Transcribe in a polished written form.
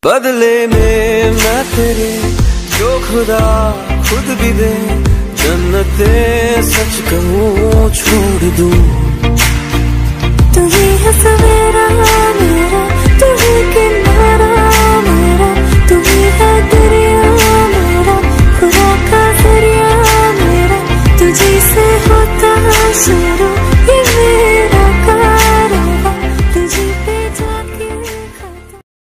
बदले में मैं तेरे जो खुदा खुद भी दे, जन्नते सच कहूँ छोड़ दूँ। तू ही है सवेरा मेरा, तू ही किनारा मेरा, तू ही है दरिया मेरा, खुदा का दरिया मेरा, तुझी से होता शुरू।